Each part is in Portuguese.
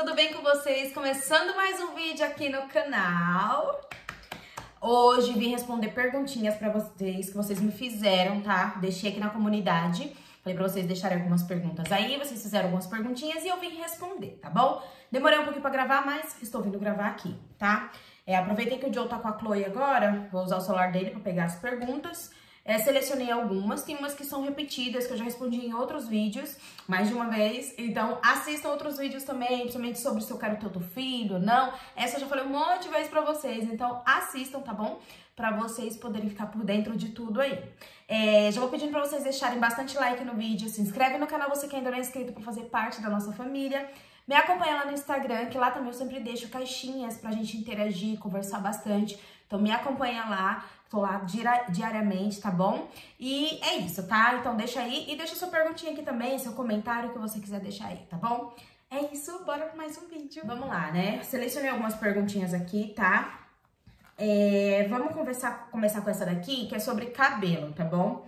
tudo bem com vocês? Começando mais um vídeo aqui no canal. Hoje vim responder perguntinhas pra vocês que vocês me fizeram, tá? Deixei aqui na comunidade, falei pra vocês deixarem algumas perguntas aí, vocês fizeram algumas perguntinhas e eu vim responder, tá bom? Demorei um pouquinho pra gravar, mas estou vindo gravar aqui, tá? Aproveitei que o Joe tá com a Chloe agora, vou usar o celular dele pra pegar as perguntas. Selecionei algumas, tem umas que são repetidas, que eu já respondi em outros vídeos, mais de uma vez. Então, assistam outros vídeos também, principalmente sobre se eu quero ter outro filho ou não. Essa eu já falei um monte de vezes pra vocês, então assistam, tá bom? Pra vocês poderem ficar por dentro de tudo aí. Já vou pedindo pra vocês deixarem bastante like no vídeo, se inscreve no canal você que ainda não é inscrito pra fazer parte da nossa família. Me acompanha lá no Instagram, que lá também eu sempre deixo caixinhas pra gente interagir, conversar bastante. Então me acompanha lá, tô lá diariamente, tá bom? E é isso, tá? Então deixa aí e deixa sua perguntinha aqui também, seu comentário que você quiser deixar aí, tá bom? É isso, bora pra mais um vídeo. Vamos lá, né? Selecionei algumas perguntinhas aqui, tá? Vamos começar com essa daqui, que é sobre cabelo, tá bom?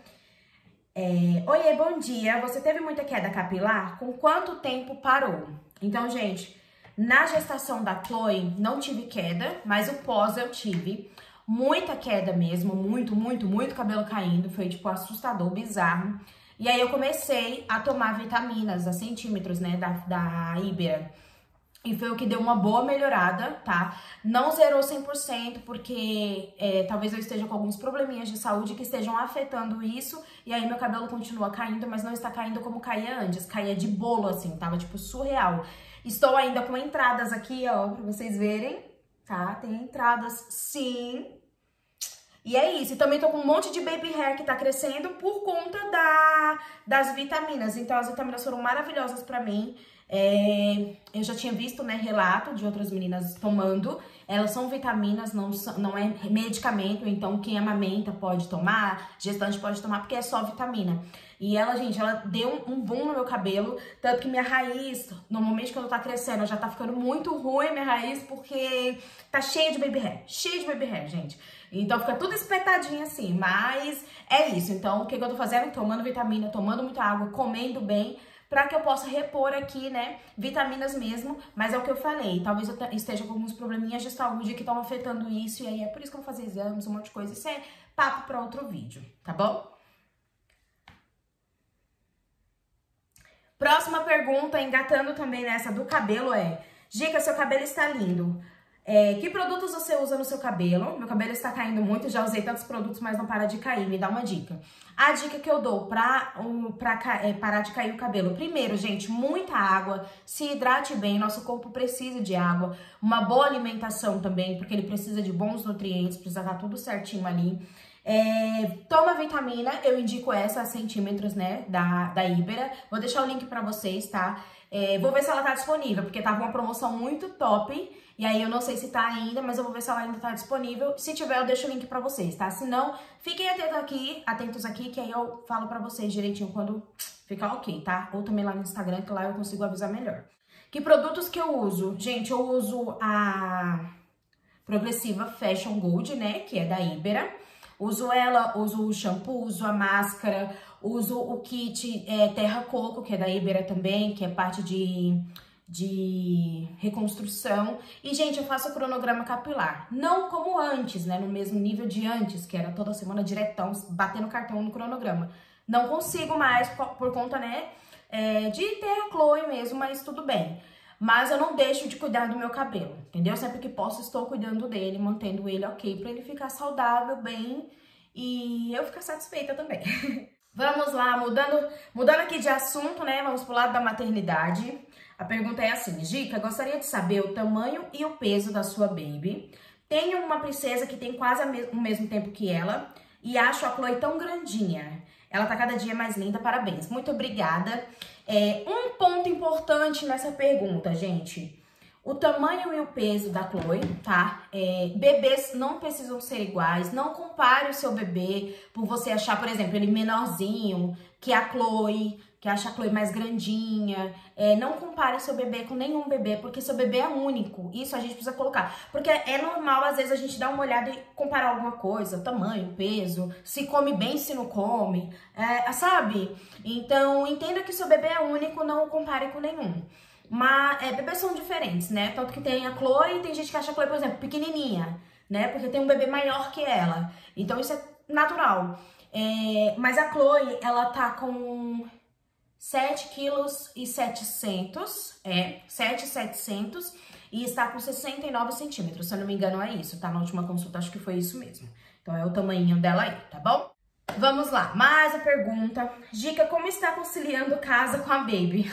Oiê, bom dia. Você teve muita queda capilar? Com quanto tempo parou? Então, gente, na gestação da Chloe não tive queda, mas o pós eu tive. Muita queda mesmo, muito cabelo caindo. Foi, tipo, assustador, bizarro. E aí eu comecei a tomar vitaminas a centímetros, né, da Ibera. E foi o que deu uma boa melhorada, tá? Não zerou 100%, porque talvez eu esteja com alguns probleminhas de saúde que estejam afetando isso. E aí meu cabelo continua caindo, mas não está caindo como caía antes. Caía de bolo, assim, tava tipo surreal. Estou ainda com entradas aqui, ó, pra vocês verem, tá? Tem entradas, sim. E é isso, e também tô com um monte de baby hair que tá crescendo por conta das vitaminas. Então as vitaminas foram maravilhosas pra mim. Eu já tinha visto, né, relato de outras meninas tomando. Elas são vitaminas, não é medicamento, então quem amamenta pode tomar, gestante pode tomar, porque é só vitamina. E ela, gente, ela deu um boom no meu cabelo, tanto que minha raiz, normalmente quando tá crescendo, já tá ficando muito ruim minha raiz, porque tá cheia de baby hair, gente. Então fica tudo espetadinho assim, mas é isso. Então o que eu tô fazendo? Tomando vitamina, tomando muita água, comendo bem, pra que eu possa repor aqui, né, vitaminas mesmo, mas é o que eu falei, talvez eu esteja com alguns probleminhas de saúde que estão afetando isso, e aí é por isso que eu vou fazer exames, um monte de coisa, isso é papo pra outro vídeo, tá bom? Próxima pergunta, engatando também nessa do cabelo Gica, seu cabelo está lindo. Que produtos você usa no seu cabelo? Meu cabelo está caindo muito, já usei tantos produtos, mas não para de cair. Me dá uma dica. A dica que eu dou pra parar de cair o cabelo. Primeiro, gente, muita água. Se hidrate bem, nosso corpo precisa de água. Uma boa alimentação também, porque ele precisa de bons nutrientes, precisa estar tudo certinho ali. Toma vitamina, eu indico essa a centímetros, né, da Ibera. Vou deixar o link pra vocês, tá? Vou ver se ela tá disponível, porque tava uma promoção muito top. E aí eu não sei se tá ainda, mas eu vou ver se ela ainda tá disponível. Se tiver, eu deixo o link pra vocês, tá? Se não, fiquem atentos aqui, que aí eu falo pra vocês direitinho quando ficar ok, tá? Ou também lá no Instagram, que lá eu consigo avisar melhor. Que produtos que eu uso? Gente, eu uso a Progressiva Fashion Gold, né? Que é da Ibera. Uso ela, uso o shampoo, uso a máscara, uso o kit Terra Coco, que é da Ibera também, que é parte de reconstrução. E, gente, eu faço cronograma capilar. Não como antes, né? No mesmo nível de antes, que era toda semana diretão, batendo cartão no cronograma. Não consigo mais por conta, né, de ter a Chloe mesmo, mas tudo bem. Mas eu não deixo de cuidar do meu cabelo, entendeu? Sempre que posso, estou cuidando dele, mantendo ele ok, pra ele ficar saudável, bem, e eu ficar satisfeita também. Vamos lá, mudando aqui de assunto, né? Vamos pro lado da maternidade. A pergunta é assim, Gica, gostaria de saber o tamanho e o peso da sua baby. Tenho uma princesa que tem quase o mesmo tempo que ela e acho a Chloe tão grandinha. Ela tá cada dia mais linda, parabéns. Muito obrigada. Um ponto importante nessa pergunta, gente. O tamanho e o peso da Chloe, tá? Bebês não precisam ser iguais. Não compare o seu bebê por você achar, por exemplo, ele menorzinho que a Chloe, que acha a Chloe mais grandinha. Não compare seu bebê com nenhum bebê, porque seu bebê é único. Isso a gente precisa colocar. Porque é normal, às vezes, a gente dar uma olhada e comparar alguma coisa. Tamanho, peso, se come bem, se não come. Sabe? Então, entenda que seu bebê é único, não o compare com nenhum. bebês são diferentes, né? Tanto que tem a Chloe, tem gente que acha a Chloe, por exemplo, pequenininha, né? Porque tem um bebê maior que ela. Então isso é natural. Mas a Chloe, ela tá com 7,7 kg, 7,700 e está com 69 centímetros, se eu não me engano é isso, tá? Na última consulta acho que foi isso mesmo. Então é o tamanhinho dela aí, tá bom? Vamos lá, mais a pergunta. Dica, como está conciliando casa com a baby?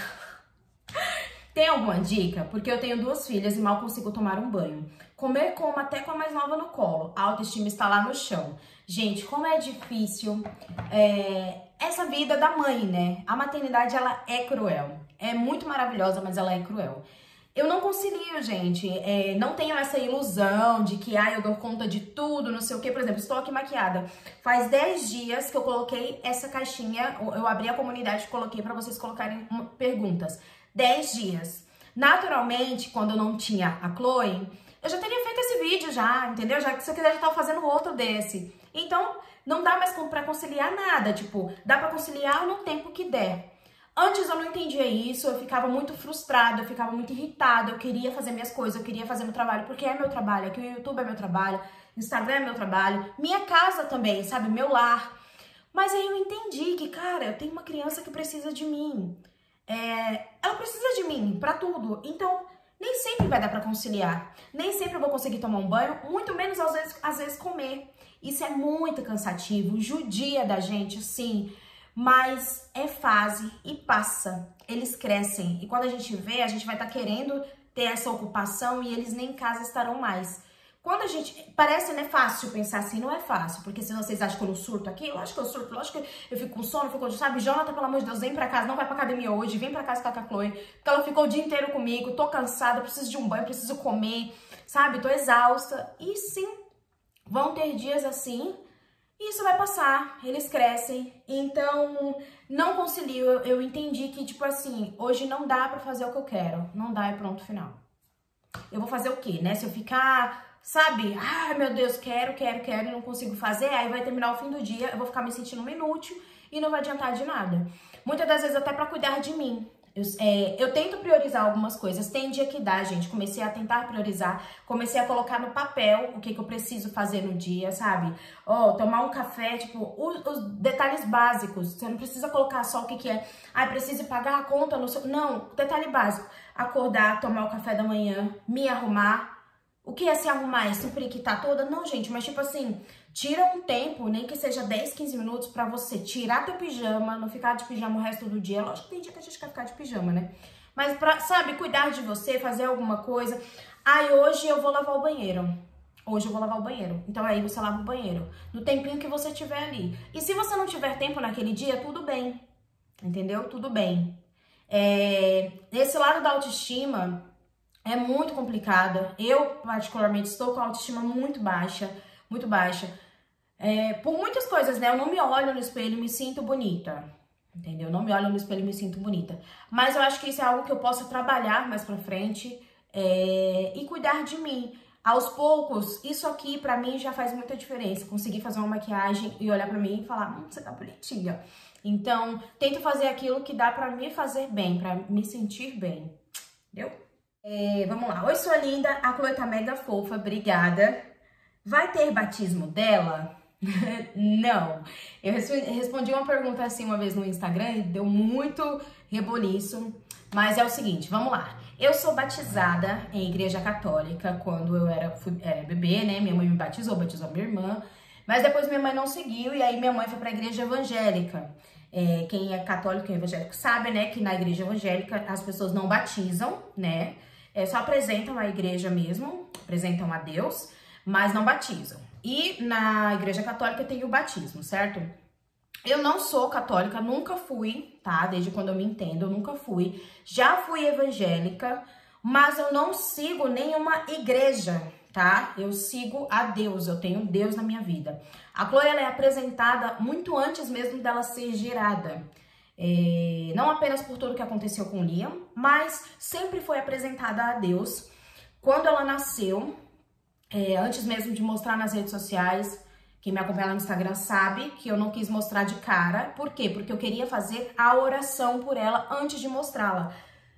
Tem alguma dica? Porque eu tenho 2 filhas e mal consigo tomar um banho. Comer como até com a mais nova no colo. A autoestima está lá no chão. Gente, como é difícil essa vida da mãe, né? A maternidade, ela é cruel. É muito maravilhosa, mas ela é cruel. Eu não concilio, gente. Não tenho essa ilusão de que eu dou conta de tudo, não sei o quê. Por exemplo, estou aqui maquiada. Faz 10 dias que eu coloquei essa caixinha, eu abri a comunidade e coloquei para vocês colocarem perguntas. 10 dias. Naturalmente, quando eu não tinha a Chloe, eu já teria feito esse vídeo já, entendeu? Já que se eu quiser, já tava fazendo outro desse. Então, não dá mais pra conciliar nada, tipo, dá pra conciliar no tempo que der. Antes eu não entendia isso, eu ficava muito frustrada, eu ficava muito irritada, eu queria fazer minhas coisas, eu queria fazer meu trabalho, porque é meu trabalho, aqui o YouTube é meu trabalho, o Instagram é meu trabalho, minha casa também, sabe, meu lar. Mas aí eu entendi que, cara, eu tenho uma criança que precisa de mim. Ela precisa de mim pra tudo, então nem sempre vai dar pra conciliar, nem sempre eu vou conseguir tomar um banho, muito menos às vezes comer. Isso é muito cansativo, judia da gente, sim, mas é fase e passa, eles crescem e quando a gente vê, a gente vai estar querendo ter essa ocupação e eles nem em casa estarão mais. Quando a gente... Parece, né, fácil pensar assim, não é fácil, porque se vocês acham que eu não surto aqui, lógico que eu surto, lógico que eu fico com sono, sabe, Jonathan, pelo amor de Deus, vem pra casa, não vai pra academia hoje, vem pra casa ficar com a Chloe, porque ela ficou o dia inteiro comigo, tô cansada, preciso de um banho, preciso comer, sabe, tô exausta, e sim, vão ter dias assim, e isso vai passar, eles crescem, então, não concilio, eu entendi que, tipo assim, hoje não dá pra fazer o que eu quero, não dá, é pronto, final. Eu vou fazer o quê, né, se eu ficar... Sabe? Ai, meu Deus, quero e não consigo fazer. Aí vai terminar o fim do dia, eu vou ficar me sentindo inútil e não vai adiantar de nada. Muitas das vezes até pra cuidar de mim. Eu tento priorizar algumas coisas. Tem dia que dá, gente. Comecei a tentar priorizar. Comecei a colocar no papel o que eu preciso fazer no dia, sabe? Tomar um café, tipo, os detalhes básicos. Você não precisa colocar só o que é. Preciso pagar a conta no seu... Não, detalhe básico. Acordar, tomar o café da manhã, me arrumar. O que é se arrumar? É se periquitar toda? Não, gente, mas tipo assim, tira um tempo, nem que seja 10, 15 minutos pra você tirar teu pijama, não ficar de pijama o resto do dia. Lógico que tem dia que a gente quer ficar de pijama, né? Mas pra, sabe, cuidar de você, fazer alguma coisa. Hoje eu vou lavar o banheiro. Hoje eu vou lavar o banheiro. Então aí você lava o banheiro, no tempinho que você tiver ali. E se você não tiver tempo naquele dia, tudo bem. Entendeu? Tudo bem. Esse lado da autoestima... é muito complicada. Eu, particularmente, estou com a autoestima muito baixa, muito baixa. Por muitas coisas, né? Eu não me olho no espelho e me sinto bonita, entendeu? Eu não me olho no espelho e me sinto bonita. Mas eu acho que isso é algo que eu possa trabalhar mais pra frente e cuidar de mim. Aos poucos, isso aqui pra mim já faz muita diferença. Conseguir fazer uma maquiagem e olhar pra mim e falar, você tá bonitinha. Então, tento fazer aquilo que dá pra me fazer bem, pra me sentir bem, entendeu? Vamos lá. Oi, sua linda. A Chloe tá mega fofa, obrigada. Vai ter batismo dela? Não. Eu respondi uma pergunta assim uma vez no Instagram e deu muito reboliço. Mas é o seguinte, vamos lá. Eu sou batizada em igreja católica quando eu era bebê, né? Minha mãe me batizou a minha irmã. Mas depois minha mãe não seguiu e aí minha mãe foi pra igreja evangélica. Quem é católico e evangélico sabe, né, que na igreja evangélica as pessoas não batizam, né? Só apresentam a igreja mesmo, apresentam a Deus, mas não batizam. E na igreja católica tem o batismo, certo? Eu não sou católica, nunca fui, tá? Desde quando eu me entendo, eu nunca fui. Já fui evangélica, mas eu não sigo nenhuma igreja, tá? Eu sigo a Deus, eu tenho Deus na minha vida. A Chloe, ela é apresentada muito antes mesmo dela ser gerada. Não apenas por tudo que aconteceu com o Liam, mas sempre foi apresentada a Deus. Quando ela nasceu, antes mesmo de mostrar nas redes sociais, quem me acompanha lá no Instagram sabe que eu não quis mostrar de cara. Por quê? Porque eu queria fazer a oração por ela antes de mostrá-la.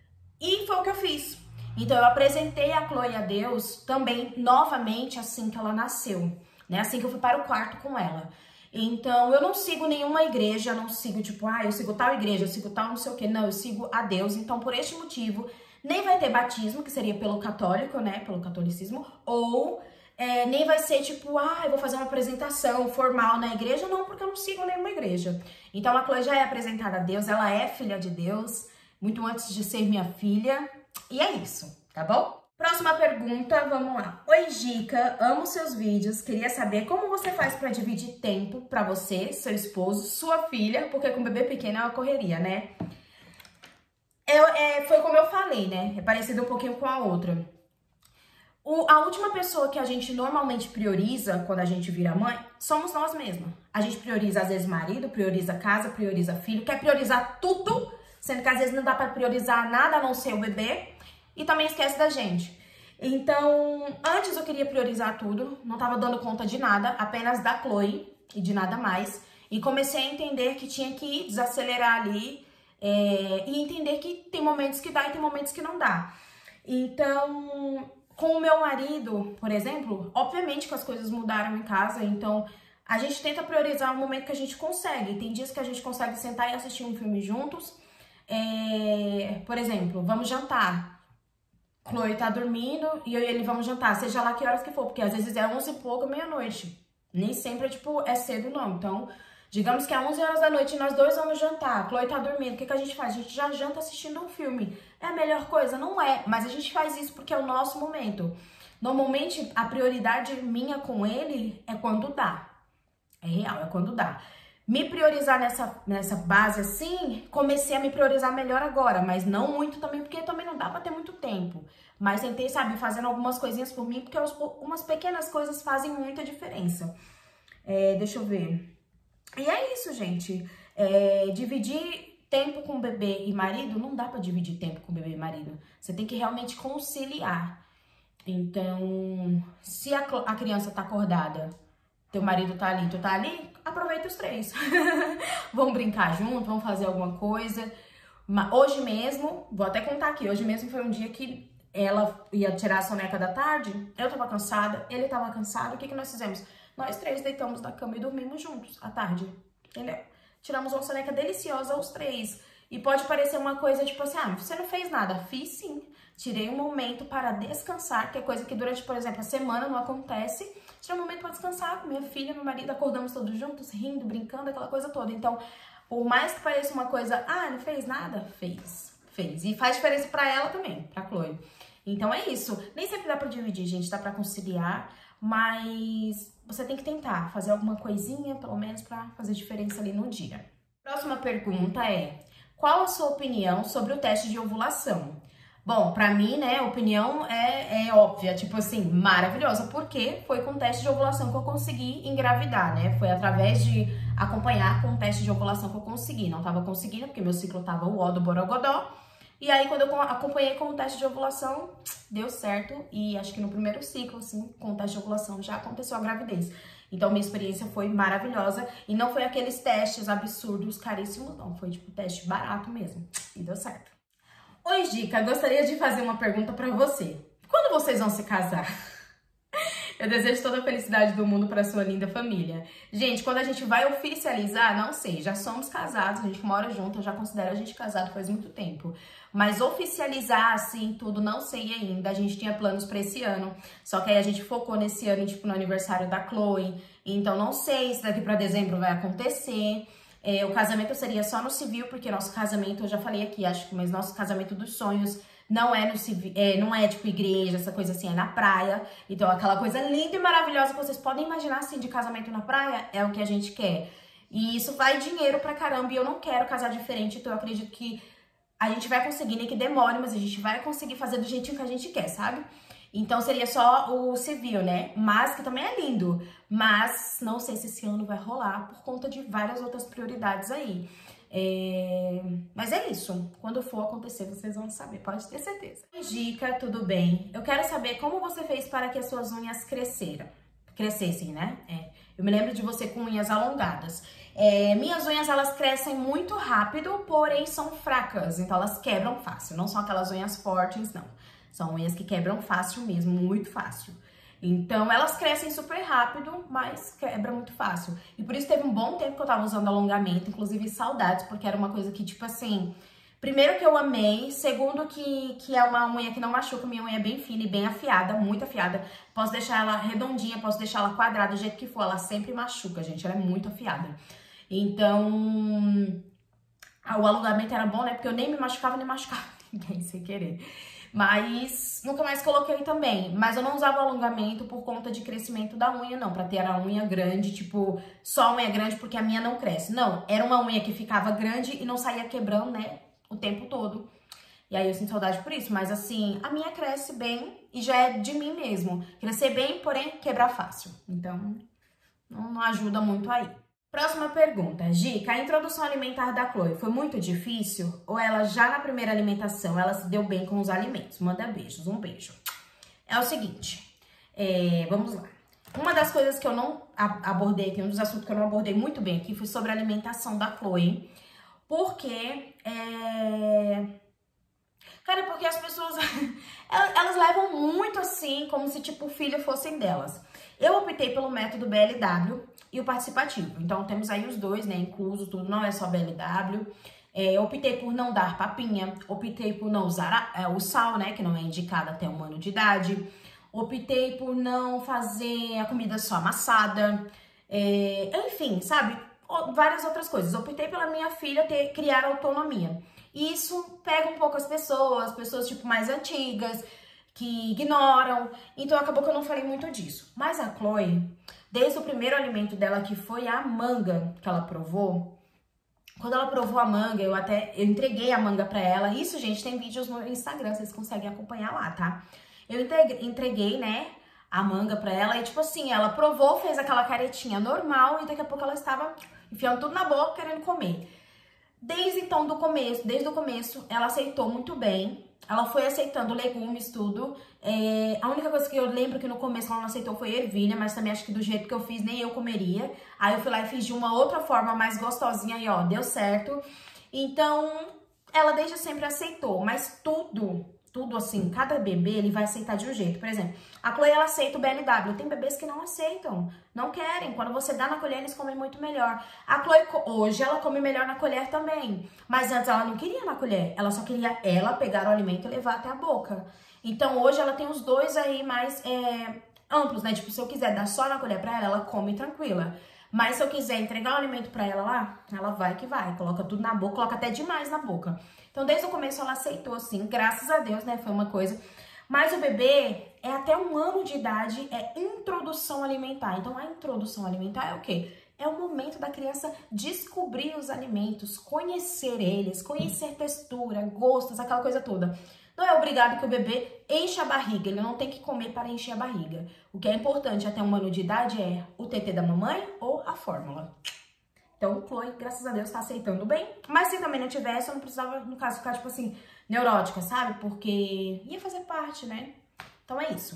E foi o que eu fiz. Então eu apresentei a Chloe a Deus também novamente assim que ela nasceu, né? Assim que eu fui para o quarto com ela. Então eu não sigo nenhuma igreja, não sigo tipo, eu sigo tal igreja, eu sigo tal não sei o que. Não, eu sigo a Deus. Então por este motivo nem vai ter batismo, que seria pelo católico, né? Pelo catolicismo, ou nem vai ser tipo, eu vou fazer uma apresentação formal na igreja, não, porque eu não sigo nenhuma igreja. Então a Chloe já é apresentada a Deus, ela é filha de Deus, muito antes de ser minha filha. E é isso, tá bom? Próxima pergunta, vamos lá. Oi, Gica, amo seus vídeos. Queria saber como você faz pra dividir tempo pra você, seu esposo, sua filha, porque com bebê pequeno é uma correria, né? Foi como eu falei, né? É parecido um pouquinho com a outra. A última pessoa que a gente normalmente prioriza quando a gente vira mãe somos nós mesmos. A gente prioriza, às vezes, marido, prioriza casa, prioriza filho, quer priorizar tudo, sendo que às vezes não dá pra priorizar nada a não ser o bebê, e também esquece da gente. Então, antes eu queria priorizar tudo, não tava dando conta de nada, apenas da Chloe e de nada mais, e comecei a entender que tinha que desacelerar ali e entender que tem momentos que dá e tem momentos que não dá. Então, com o meu marido, por exemplo, obviamente que as coisas mudaram em casa, então a gente tenta priorizar o momento que a gente consegue. Tem dias que a gente consegue sentar e assistir um filme juntos. Por exemplo, vamos jantar. Chloe tá dormindo e eu e ele vamos jantar, seja lá que horas que for, porque às vezes é 11 e pouco, meia-noite. Nem sempre é cedo, não. Então, digamos que é 11 horas da noite e nós dois vamos jantar. Chloe tá dormindo, o que a gente faz? A gente já janta assistindo um filme. É a melhor coisa? Não é, mas a gente faz isso porque é o nosso momento. Normalmente, a prioridade minha com ele é quando dá. É real, é quando dá. Me priorizar nessa base assim, comecei a me priorizar melhor agora, mas não muito também, porque também não dá pra ter muito tempo. Mas tentei, sabe, fazendo algumas coisinhas por mim, porque umas pequenas coisas fazem muita diferença. Deixa eu ver. E é isso, gente. Dividir tempo com bebê e marido, não dá pra dividir tempo com bebê e marido. Você tem que realmente conciliar. Então, se a criança tá acordada, teu marido tá ali, tu tá ali, aproveita os três. Vão brincar junto, vão fazer alguma coisa. Hoje mesmo, vou até contar aqui, hoje mesmo foi um dia que ela ia tirar a soneca da tarde, eu tava cansada, ele tava cansado, o que nós fizemos? Nós três deitamos na cama e dormimos juntos à tarde, entendeu? Tiramos uma soneca deliciosa os três. E pode parecer uma coisa tipo assim, você não fez nada. Fiz sim. Tirei um momento para descansar, que é coisa que durante, por exemplo, a semana não acontece. Tirei um momento para descansar com minha filha, meu marido, acordamos todos juntos, rindo, brincando, aquela coisa toda. Então, por mais que pareça uma coisa, não fez nada, fez. E faz diferença para ela também, pra Chloe. Então é isso. Nem sempre dá pra dividir, gente, dá pra conciliar, mas você tem que tentar fazer alguma coisinha, pelo menos, pra fazer diferença ali no dia. Próxima pergunta é: qual a sua opinião sobre o teste de ovulação? Bom, pra mim, né, a opinião é óbvia, tipo assim, maravilhosa, porque foi com o teste de ovulação que eu consegui engravidar, né? Foi através de acompanhar com o teste de ovulação que eu consegui. Não tava conseguindo, porque meu ciclo tava o ó do borogodó. E aí, quando eu acompanhei com o teste de ovulação, deu certo. E acho que no primeiro ciclo, assim, com o teste de ovulação, já aconteceu a gravidez. Então, minha experiência foi maravilhosa. E não foi aqueles testes absurdos, caríssimos, não. Foi, tipo, teste barato mesmo. E deu certo. Oi, Gica, gostaria de fazer uma pergunta pra você. Quando vocês vão se casar? Eu desejo toda a felicidade do mundo para sua linda família. Gente, quando a gente vai oficializar, não sei, já somos casados, a gente mora junto, eu já considero a gente casado faz muito tempo. Mas oficializar, assim, tudo, não sei ainda. A gente tinha planos para esse ano, só que aí a gente focou nesse ano, tipo, no aniversário da Chloe. Então, não sei se daqui para dezembro vai acontecer. O casamento seria só no civil, porque nosso casamento, eu já falei aqui, acho que, mas nosso casamento dos sonhos não é no civil, não é tipo igreja, essa coisa assim, é na praia. Então, aquela coisa linda e maravilhosa que vocês podem imaginar, assim, de casamento na praia, é o que a gente quer. E isso vai dinheiro pra caramba, e eu não quero casar diferente, então eu acredito que a gente vai conseguir, nem que demore, mas a gente vai conseguir fazer do jeitinho que a gente quer, sabe? Então, seria só o civil, né? Mas, que também é lindo. Mas, não sei se esse ano vai rolar, por conta de várias outras prioridades aí. Mas é isso. Quando for acontecer, vocês vão saber, pode ter certeza. Dica, tudo bem? Eu quero saber como você fez para que as suas unhas cresceram. crescessem, né? Eu me lembro de você com unhas alongadas. Minhas unhas, elas crescem muito rápido, porém são fracas, então elas quebram fácil. Não são aquelas unhas fortes, não. São unhas que quebram fácil mesmo, muito fácil. Então, elas crescem super rápido, mas quebram muito fácil. E por isso teve um bom tempo que eu tava usando alongamento, inclusive saudades, porque era uma coisa que, tipo assim... Primeiro que eu amei, segundo que é uma unha que não machuca, minha unha é bem fina e bem afiada, muito afiada. Posso deixar ela redondinha, posso deixar ela quadrada, do jeito que for, ela sempre machuca, gente, ela é muito afiada. Então, o alongamento era bom, né, porque eu nem me machucava, nem machucava ninguém, sem querer. Mas nunca mais coloquei também. Mas eu não usava alongamento por conta de crescimento da unha, não. Pra ter a unha grande, tipo, só a unha grande porque a minha não cresce. Não, era uma unha que ficava grande e não saía quebrando, né, o tempo todo. E aí eu sinto saudade por isso. Mas assim, a minha cresce bem e já é de mim mesmo. Crescer bem, porém quebrar fácil. Então, não ajuda muito aí. Próxima pergunta. Gica, a introdução alimentar da Chloe foi muito difícil? Ou ela já na primeira alimentação, ela se deu bem com os alimentos? Manda beijos, um beijo. É o seguinte, vamos lá. Uma das coisas que eu não abordei aqui, um dos assuntos que eu não abordei muito bem aqui, foi sobre a alimentação da Chloe. Porque, cara, porque as pessoas, elas levam muito assim, como se tipo o filho fossem delas. Eu optei pelo método BLW e o participativo. Então, temos aí os dois, né, incluso, tudo, não é só BLW. Optei por não dar papinha, optei por não usar o sal, né, que não é indicado até 1 ano de idade. Optei por não fazer a comida só amassada. Enfim, sabe, várias outras coisas. Optei pela minha filha criar autonomia. E isso pega um pouco as pessoas tipo mais antigas, que ignoram, então acabou que eu não falei muito disso. Mas a Chloe, desde o primeiro alimento dela, que foi a manga que ela provou, quando ela provou a manga, eu entreguei a manga pra ela. Isso, gente, tem vídeos no Instagram, vocês conseguem acompanhar lá, tá? Eu entreguei, né, a manga pra ela e, tipo assim, ela provou, fez aquela caretinha normal e daqui a pouco ela estava enfiando tudo na boca, querendo comer. Desde o começo, ela aceitou muito bem. Ela foi aceitando legumes, tudo. A única coisa que eu lembro que no começo ela não aceitou foi ervilha, mas também acho que do jeito que eu fiz, nem eu comeria. Aí eu fui lá e fiz de uma outra forma mais gostosinha e ó, deu certo. Então, ela desde sempre aceitou, mas tudo assim, cada bebê ele vai aceitar de um jeito. Por exemplo, a Chloe ela aceita o BLW, tem bebês que não aceitam, não querem. Quando você dá na colher, eles comem muito melhor. A Chloe hoje ela come melhor na colher também, mas antes ela não queria na colher, ela só queria pegar o alimento e levar até a boca. Então hoje ela tem os dois aí mais amplos, né? Tipo, se eu quiser dar só na colher pra ela, ela come tranquila. Mas se eu quiser entregar o alimento pra ela lá, ela vai que vai, coloca tudo na boca, coloca até demais na boca. Então, desde o começo ela aceitou, assim, graças a Deus, né, foi uma coisa. Mas o bebê, até 1 ano de idade, é introdução alimentar. Então, a introdução alimentar é o quê? É o momento da criança descobrir os alimentos, conhecer eles, conhecer textura, gostos, aquela coisa toda. Não é obrigado que o bebê encha a barriga, ele não tem que comer para encher a barriga. O que é importante até 1 ano de idade é o TT da mamãe ou a fórmula. Então, Chloe, graças a Deus, tá aceitando bem. Mas se também não tivesse, eu não precisava, no caso, ficar, tipo assim, neurótica, sabe? Porque ia fazer parte, né? Então é isso.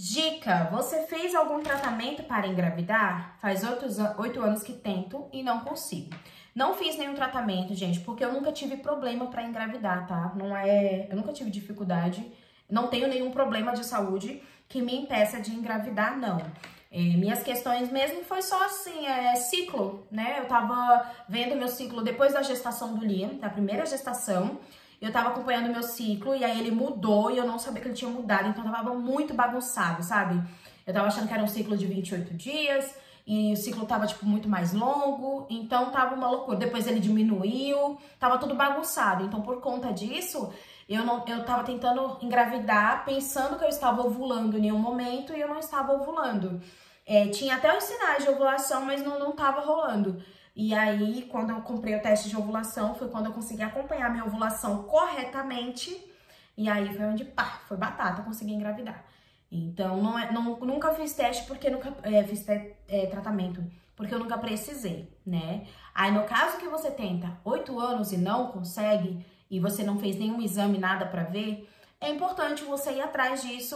Dica, você fez algum tratamento para engravidar? Faz 8 anos que tento e não consigo. Não fiz nenhum tratamento, gente, porque eu nunca tive problema para engravidar, tá? Eu nunca tive dificuldade, não tenho nenhum problema de saúde que me impeça de engravidar, não. Minhas questões mesmo foi só assim, ciclo, né? Eu tava vendo meu ciclo depois da gestação do Liam, da primeira gestação. Eu tava acompanhando meu ciclo e aí ele mudou e eu não sabia que ele tinha mudado, então tava muito bagunçado, sabe? Eu tava achando que era um ciclo de 28 dias e o ciclo tava, tipo, muito mais longo, então tava uma loucura. Depois ele diminuiu, tava tudo bagunçado. Então, por conta disso, eu tava tentando engravidar pensando que eu estava ovulando em um momento e eu não estava ovulando. Tinha até os sinais de ovulação, mas não tava rolando. E aí, quando eu comprei o teste de ovulação, foi quando eu consegui acompanhar minha ovulação corretamente. E aí foi onde, pá, foi batata, eu consegui engravidar. Então, nunca fiz teste porque nunca fiz tratamento, porque eu nunca precisei, né? Aí, no caso que você tenta 8 anos e não consegue, e você não fez nenhum exame, nada pra ver, é importante você ir atrás disso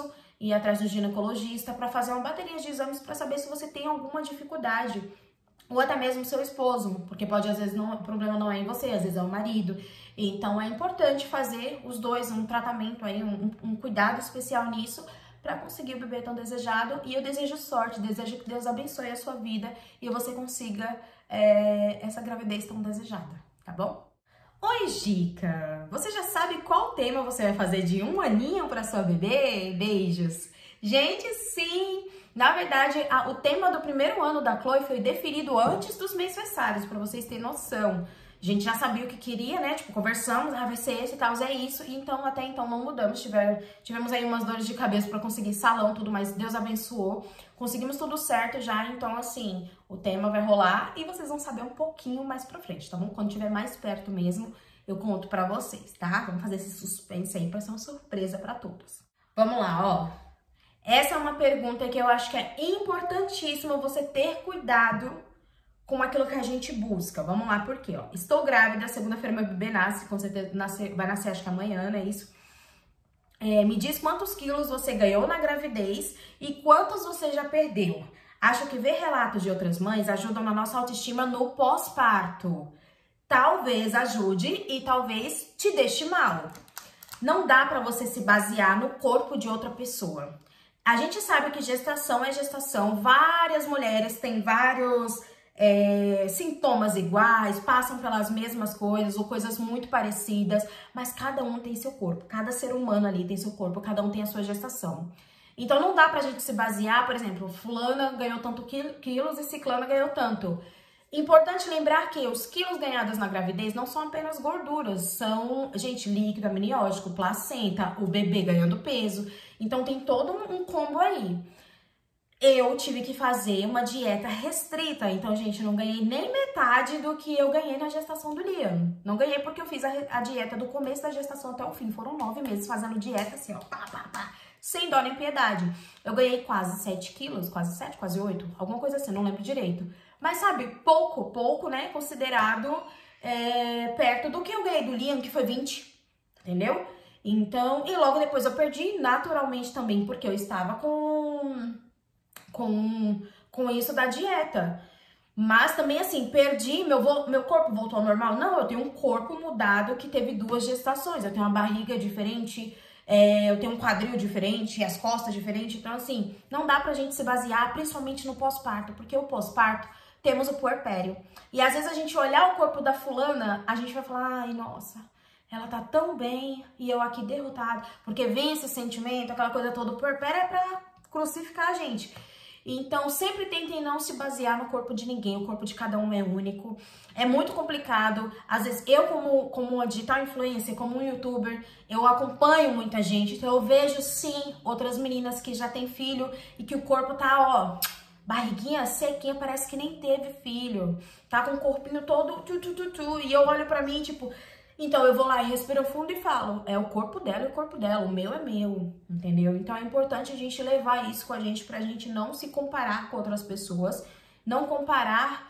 ir atrás do ginecologista para fazer uma bateria de exames para saber se você tem alguma dificuldade. Ou até mesmo seu esposo, porque pode, às vezes, o problema não é em você, às vezes é o marido. Então, é importante fazer os dois, um tratamento aí, um cuidado especial nisso, para conseguir o bebê tão desejado. E eu desejo sorte, desejo que Deus abençoe a sua vida e você consiga essa gravidez tão desejada, tá bom? Oi, Gica! Você já sabe qual tema você vai fazer de 1 aninho para sua bebê? Beijos! Gente, sim! Na verdade, o tema do primeiro ano da Chloe foi definido antes dos menstruários, para vocês terem noção. A gente já sabia o que queria, né? Tipo, conversamos, vai ser esse e tal, é isso. E então, até então, não mudamos. Tivemos aí umas dores de cabeça para conseguir salão, tudo, mas Deus abençoou. Conseguimos tudo certo já, então, assim, o tema vai rolar e vocês vão saber um pouquinho mais pra frente, tá bom? Quando estiver mais perto mesmo, eu conto pra vocês, tá? Vamos fazer esse suspense aí pra ser uma surpresa pra todos. Vamos lá, ó. Essa é uma pergunta que eu acho que é importantíssima você ter cuidado com aquilo que a gente busca. Vamos lá, por quê? Ó, estou grávida, segunda-feira meu bebê nasce, com certeza vai nascer acho que amanhã, não é isso? Me diz quantos quilos você ganhou na gravidez e quantos você já perdeu. Acho que ver relatos de outras mães ajudam na nossa autoestima no pós-parto. Talvez ajude e talvez te deixe mal. Não dá pra você se basear no corpo de outra pessoa. A gente sabe que gestação é gestação, várias mulheres têm vários sintomas iguais, passam pelas mesmas coisas ou coisas muito parecidas, mas cada um tem seu corpo, cada ser humano ali tem seu corpo, cada um tem a sua gestação. Então não dá pra gente se basear, por exemplo, fulana ganhou tanto quilos e ciclana ganhou tanto. Importante lembrar que os quilos ganhados na gravidez não são apenas gorduras, são, gente, líquido amniótico, placenta, o bebê ganhando peso. Então tem todo um combo aí. Eu tive que fazer uma dieta restrita, então, gente, não ganhei nem metade do que eu ganhei na gestação do Liam. Não ganhei porque eu fiz a dieta do começo da gestação até o fim. Foram 9 meses fazendo dieta assim, ó, sem dó nem piedade. Eu ganhei quase 7 quilos, quase 7, quase 8, alguma coisa assim, não lembro direito. Mas, sabe, pouco, né, considerado perto do que eu ganhei do Liam, que foi 20, entendeu? Então, e logo depois eu perdi naturalmente também, porque eu estava com isso da dieta. Mas também, assim, perdi, meu corpo voltou ao normal? Não, eu tenho um corpo mudado que teve 2 gestações. Eu tenho uma barriga diferente, eu tenho um quadril diferente, as costas diferentes. Então, assim, não dá pra gente se basear, principalmente no pós-parto, porque o pós-parto temos o puerpério. E às vezes a gente olhar o corpo da fulana, a gente vai falar, ai, nossa, ela tá tão bem e eu aqui derrotada. Porque vem esse sentimento, aquela coisa toda, o puerpério é pra crucificar a gente. Então, sempre tentem não se basear no corpo de ninguém, o corpo de cada um é único. É muito complicado. Às vezes, eu como uma digital influencer, como um youtuber, eu acompanho muita gente. Então, eu vejo, sim, outras meninas que já têm filho e que o corpo tá, ó, barriguinha sequinha, parece que nem teve filho. Tá com o corpinho todo E eu olho pra mim, tipo... Então, eu vou lá e respiro fundo e falo, é o corpo dela e o corpo dela, o meu é meu, entendeu? Então, é importante a gente levar isso com a gente pra gente não se comparar com outras pessoas, não comparar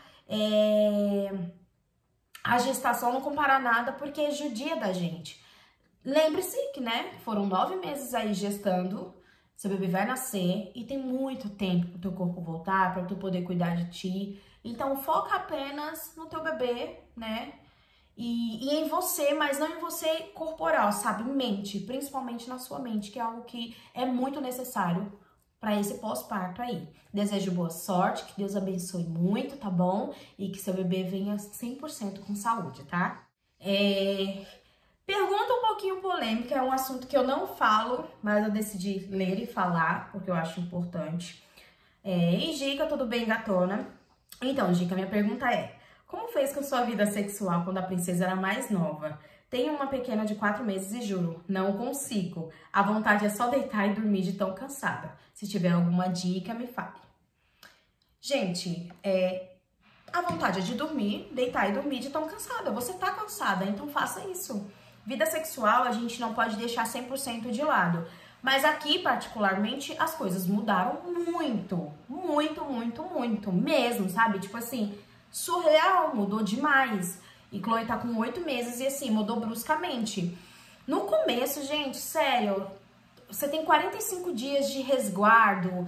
a gestação, não comparar nada, porque judia da gente. Lembre-se que, né, foram 9 meses aí gestando, seu bebê vai nascer e tem muito tempo pro teu corpo voltar, pra tu poder cuidar de ti. Então, foca apenas no teu bebê, né? E em você, mas não em você corporal, sabe? Mente, principalmente na sua mente, que é algo que é muito necessário para esse pós-parto aí. Desejo boa sorte, que Deus abençoe muito, tá bom? E que seu bebê venha 100% com saúde, tá? Pergunta um pouquinho polêmica, é um assunto que eu não falo, mas eu decidi ler e falar, porque eu acho importante. E Gica, tudo bem, gatona? Então, Gica, minha pergunta é... Como fez com sua vida sexual quando a princesa era mais nova? Tenho uma pequena de 4 meses e juro, não consigo. A vontade é só deitar e dormir de tão cansada. Se tiver alguma dica, me fale. Gente, a vontade é de dormir, deitar e dormir de tão cansada. Você tá cansada, então faça isso. Vida sexual a gente não pode deixar 100% de lado. Mas aqui, particularmente, as coisas mudaram muito mesmo, sabe? Tipo assim... Surreal, mudou demais. E Chloe tá com 8 meses e assim, mudou bruscamente. No começo, gente, sério, você tem 45 dias de resguardo,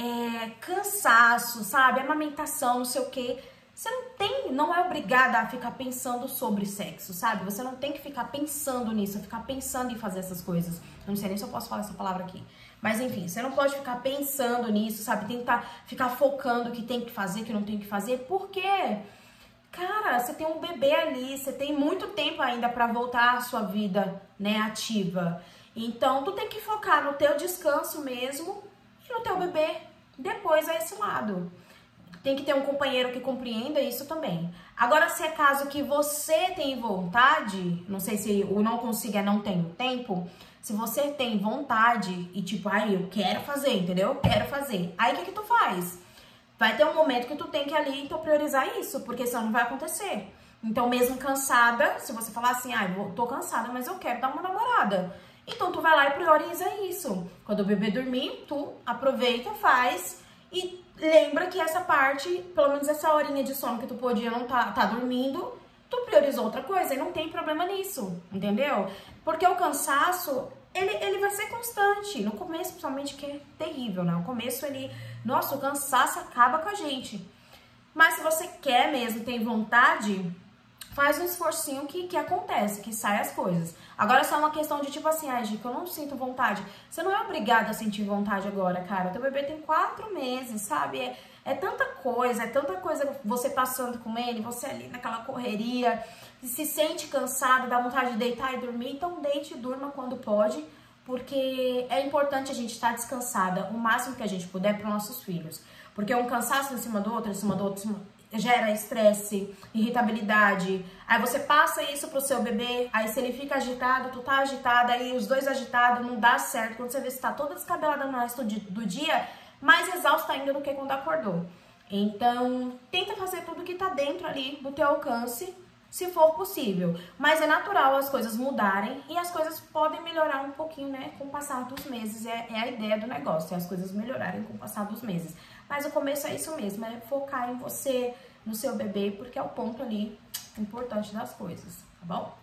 cansaço, sabe? Amamentação, não sei o quê. Você não é obrigada a ficar pensando sobre sexo, sabe? Você não tem que ficar pensando nisso, ficar pensando em fazer essas coisas. Eu não sei nem se eu posso falar essa palavra aqui. Mas enfim, você não pode ficar pensando nisso, sabe? Tentar ficar focando o que tem que fazer, o que não tem que fazer. Por quê? Cara, você tem um bebê ali, você tem muito tempo ainda pra voltar à sua vida, né, ativa. Então, tu tem que focar no teu descanso mesmo e no teu bebê. Depois é esse lado. Tem que ter um companheiro que compreenda isso também. Agora, se é caso que você tem vontade, não sei se o não consigo é não tenho tempo, se você tem vontade e tipo, eu quero fazer, entendeu? Quero fazer. Aí, o que tu faz? Vai ter um momento que tu tem que ali, então, priorizar isso, porque senão não vai acontecer. Então, mesmo cansada, se você falar assim, tô cansada, mas eu quero dar uma namorada. Então, tu vai lá e prioriza isso. Quando o bebê dormir, tu aproveita, faz e lembra que essa parte, pelo menos essa horinha de sono que tu podia não tá dormindo, tu priorizou outra coisa e não tem problema nisso, entendeu? Porque o cansaço, ele vai ser constante. No começo, principalmente, que é terrível, né? No começo, nossa, o cansaço acaba com a gente. Mas se você quer mesmo, tem vontade, faz um esforcinho que acontece, que sai as coisas. Agora é só uma questão de tipo assim, Dica, eu não sinto vontade. Você não é obrigada a sentir vontade agora, cara. Teu bebê tem 4 meses, sabe? É tanta coisa você passando com ele, você ali naquela correria, se sente cansado, dá vontade de deitar e dormir. Então deite e durma quando pode, porque é importante a gente estar descansada o máximo que a gente puder para os nossos filhos. Porque um cansaço em cima do outro, gera estresse, irritabilidade. Aí você passa isso pro seu bebê, aí se ele fica agitado, tu tá agitada, aí os dois agitados, não dá certo. Quando você vê se tá toda descabelada no resto do dia, mais exausta ainda do que quando acordou. Então, tenta fazer tudo que tá dentro ali do teu alcance, se for possível. Mas é natural as coisas mudarem e as coisas podem melhorar um pouquinho, né, com o passar dos meses. É a ideia do negócio, é as coisas melhorarem com o passar dos meses. Mas o começo é isso mesmo, é focar em você, no seu bebê, porque é o ponto ali importante das coisas, tá bom?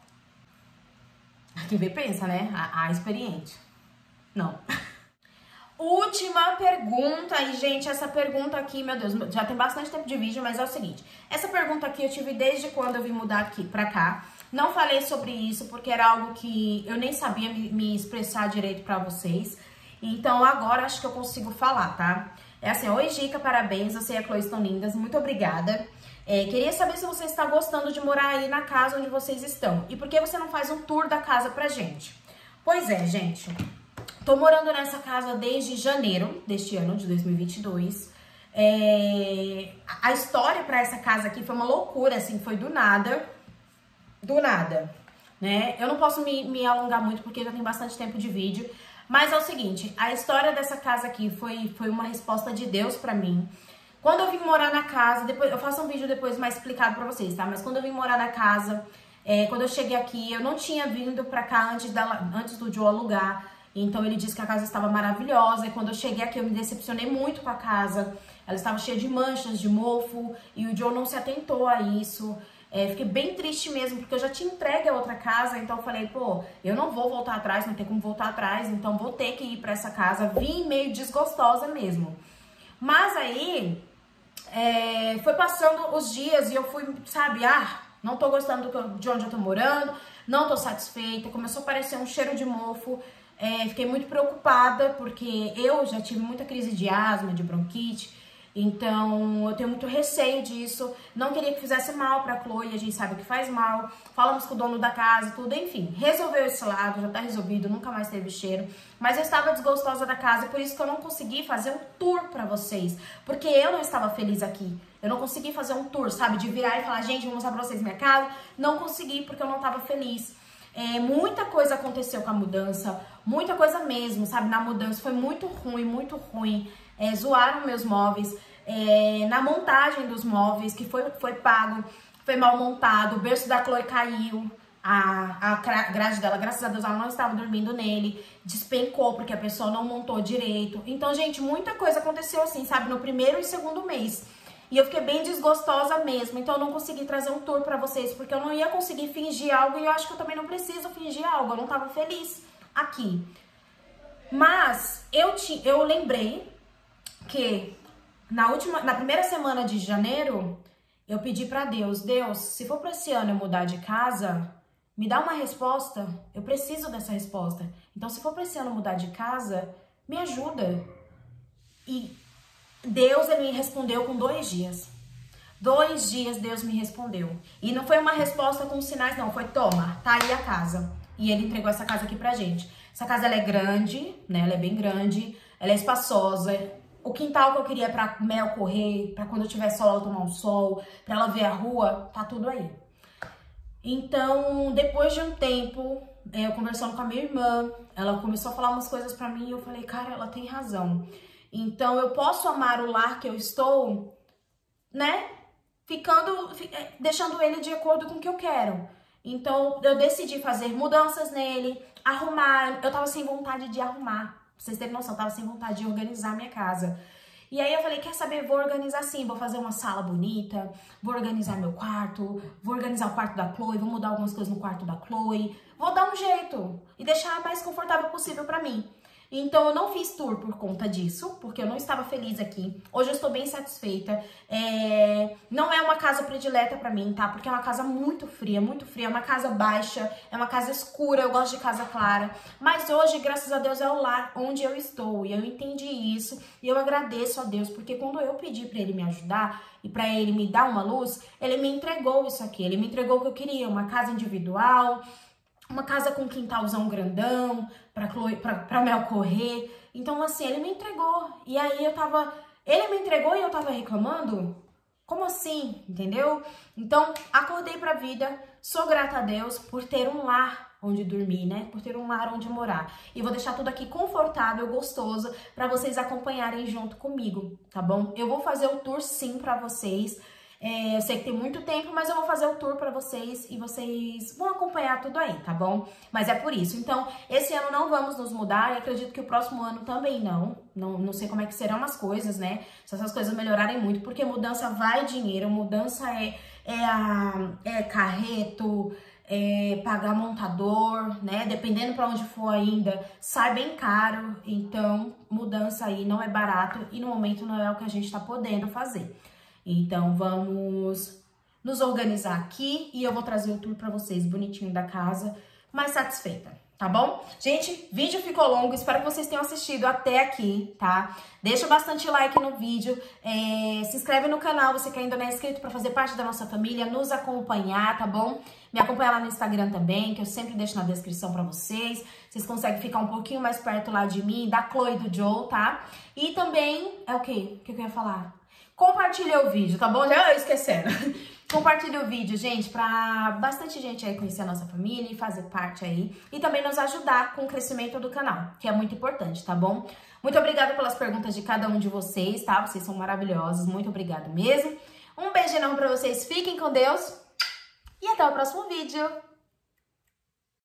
Quem vê pensa, né? A experiente. Não. Última pergunta, e gente, essa pergunta aqui, meu Deus, já tem bastante tempo de vídeo, mas é o seguinte, essa pergunta aqui eu tive desde quando eu vim mudar aqui pra cá. Não falei sobre isso porque era algo que eu nem sabia me expressar direito pra vocês. Então agora acho que eu consigo falar, tá? É assim, oi Gica, parabéns, você e a Chloe estão lindas, muito obrigada. Queria saber se você está gostando de morar aí na casa onde vocês estão. E por que você não faz um tour da casa pra gente? Pois é, gente, tô morando nessa casa desde janeiro deste ano, de 2022. A história pra essa casa aqui foi uma loucura, assim, foi do nada, né? Eu não posso me alongar muito porque já tem bastante tempo de vídeo. Mas é o seguinte, a história dessa casa aqui foi uma resposta de Deus pra mim. Quando eu vim morar na casa, depois eu faço um vídeo depois mais explicado pra vocês, tá? Mas quando eu vim morar na casa, quando eu cheguei aqui, eu não tinha vindo pra cá antes do Joe alugar. Então ele disse que a casa estava maravilhosa e quando eu cheguei aqui eu me decepcionei muito com a casa. Ela estava cheia de manchas, de mofo e o Joe não se atentou a isso. Fiquei bem triste mesmo, porque eu já tinha entregue a outra casa, então eu falei, pô, eu não vou voltar atrás, não tem como voltar atrás, então vou ter que ir pra essa casa. Vim meio desgostosa mesmo. Mas aí, foi passando os dias e eu fui, sabe, não tô gostando de onde eu tô morando, não tô satisfeita, começou a aparecer um cheiro de mofo. Fiquei muito preocupada, porque eu já tive muita crise de asma, de bronquite. Então, eu tenho muito receio disso. Não queria que fizesse mal pra Chloe, a gente sabe que faz mal. Falamos com o dono da casa e tudo, enfim. Resolveu esse lado, já tá resolvido, nunca mais teve cheiro. Mas eu estava desgostosa da casa, por isso que eu não consegui fazer um tour pra vocês. Porque eu não estava feliz aqui. Eu não consegui fazer um tour, sabe? De virar e falar, gente, vou mostrar pra vocês minha casa. Não consegui, porque eu não estava feliz. Muita coisa aconteceu com a mudança, muita coisa mesmo, sabe? Na mudança foi muito ruim, muito ruim. Zoaram meus móveis, na montagem dos móveis, que foi pago, foi mal montado, o berço da Chloe caiu, a grade dela, graças a Deus, ela não estava dormindo nele, despencou porque a pessoa não montou direito. Então, gente, muita coisa aconteceu assim, sabe? No primeiro e segundo mês. E eu fiquei bem desgostosa mesmo, então eu não consegui trazer um tour pra vocês, porque eu não ia conseguir fingir algo e eu acho que eu também não preciso fingir algo, eu não tava feliz aqui. Mas eu lembrei que na primeira semana de janeiro, eu pedi pra Deus, se for pra esse ano eu mudar de casa, me dá uma resposta, eu preciso dessa resposta. Então, se for pra esse ano mudar de casa, me ajuda. E Deus, ele me respondeu com 2 dias. 2 dias Deus me respondeu. E não foi uma resposta com sinais, não. Foi, toma, tá aí a casa. E ele entregou essa casa aqui pra gente. Essa casa, ela é grande, né? Ela é bem grande. Ela é espaçosa. O quintal que eu queria pra Mel correr, pra quando eu tiver sol, ela tomar um sol, pra ela ver a rua, tá tudo aí. Então, depois de um tempo, eu conversando com a minha irmã, ela começou a falar umas coisas pra mim e eu falei, cara, ela tem razão. Então, eu posso amar o lar que eu estou, né? Deixando ele de acordo com o que eu quero. Então, eu decidi fazer mudanças nele, arrumar. Eu tava sem vontade de arrumar. Pra vocês terem noção, eu tava sem vontade de organizar minha casa. E aí eu falei, quer saber, vou organizar sim, vou fazer uma sala bonita, vou organizar meu quarto, vou organizar o quarto da Chloe, vou mudar algumas coisas no quarto da Chloe, vou dar um jeito e deixar o mais confortável possível pra mim. Então, eu não fiz tour por conta disso, porque eu não estava feliz aqui. Hoje eu estou bem satisfeita. Não é uma casa predileta pra mim, tá? Porque é uma casa muito fria, é uma casa baixa, é uma casa escura, eu gosto de casa clara. Mas hoje, graças a Deus, é o lar onde eu estou. E eu entendi isso e eu agradeço a Deus, porque quando eu pedi pra ele me ajudar e pra ele me dar uma luz, ele me entregou isso aqui. Ele me entregou o que eu queria, uma casa individual, uma casa com quintalzão grandão, pra Mel correr. Então, assim, ele me entregou. E aí ele me entregou e eu tava reclamando? Como assim? Entendeu? Então, acordei pra vida, sou grata a Deus por ter um lar onde dormir, né? Por ter um lar onde morar. E vou deixar tudo aqui confortável, gostoso, pra vocês acompanharem junto comigo, tá bom? Eu vou fazer o tour sim pra vocês. Eu sei que tem muito tempo, mas eu vou fazer o tour pra vocês e vocês vão acompanhar tudo aí, tá bom? Mas é por isso. Então, esse ano não vamos nos mudar e acredito que o próximo ano também não. Não sei como é que serão as coisas, né? Se essas coisas melhorarem muito, porque mudança vai dinheiro, mudança é carreto, pagar montador, né? Dependendo pra onde for ainda, sai bem caro. Então, mudança aí não é barato e no momento não é o que a gente tá podendo fazer. Então, vamos nos organizar aqui e eu vou trazer o tour pra vocês bonitinho da casa, mais satisfeita, tá bom? Gente, vídeo ficou longo, espero que vocês tenham assistido até aqui, tá? Deixa bastante like no vídeo, se inscreve no canal, você que ainda não é inscrito, pra fazer parte da nossa família, nos acompanhar, tá bom? Me acompanha lá no Instagram também, que eu sempre deixo na descrição pra vocês. Vocês conseguem ficar um pouquinho mais perto lá de mim, da Chloe e do Joe, tá? E também, o quê? O que eu ia falar? Compartilha o vídeo, tá bom? Já esquecendo. Compartilha o vídeo, gente, pra bastante gente aí conhecer a nossa família e fazer parte aí. E também nos ajudar com o crescimento do canal, que é muito importante, tá bom? Muito obrigada pelas perguntas de cada um de vocês, tá? Vocês são maravilhosos, muito obrigada mesmo. Um beijo enorme pra vocês, fiquem com Deus e até o próximo vídeo.